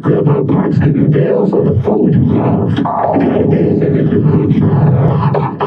Grubhub points give you deals on the food you love.